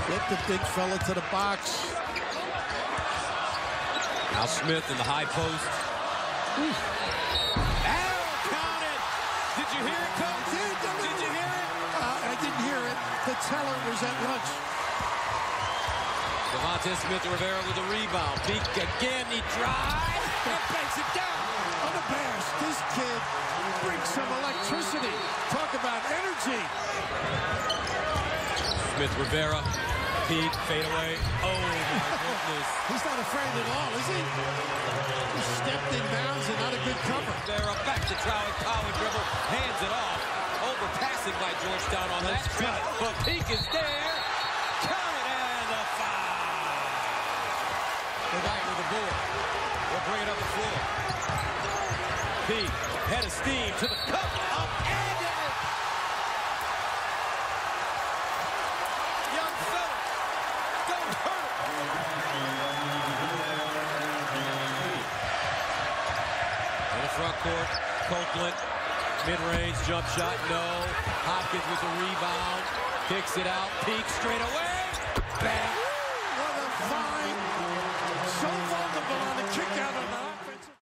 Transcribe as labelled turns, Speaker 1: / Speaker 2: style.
Speaker 1: Get the big fella to the box.
Speaker 2: Now Smith in the high post. Al counted. Did you hear it, Coach? Did you hear it?
Speaker 1: I didn't hear it. The teller was at lunch.
Speaker 2: Devontae Smith-Rivera with a rebound. Peak again. He drives and banks it down.
Speaker 1: Unabashed. This kid brings some electricity. Talk about energy.
Speaker 2: Smith-Rivera. Peak, fade away. Oh, my goodness.
Speaker 1: He's not afraid at all, is he? He stepped in bounds and not a good cover.
Speaker 2: Rivera back to Trout, power dribble, hands it off. Overpassing by Georgetown on that trip. But Peak is there. Count it, and the foul. They're back with the board. They'll bring it up the floor. Peak, head of steam to the cup. Up and in. Young fella. Don't hurt him. In the front court, Copeland. Mid-range jump shot, no. Hopkins with the rebound. Kicks it out. Peak straight away.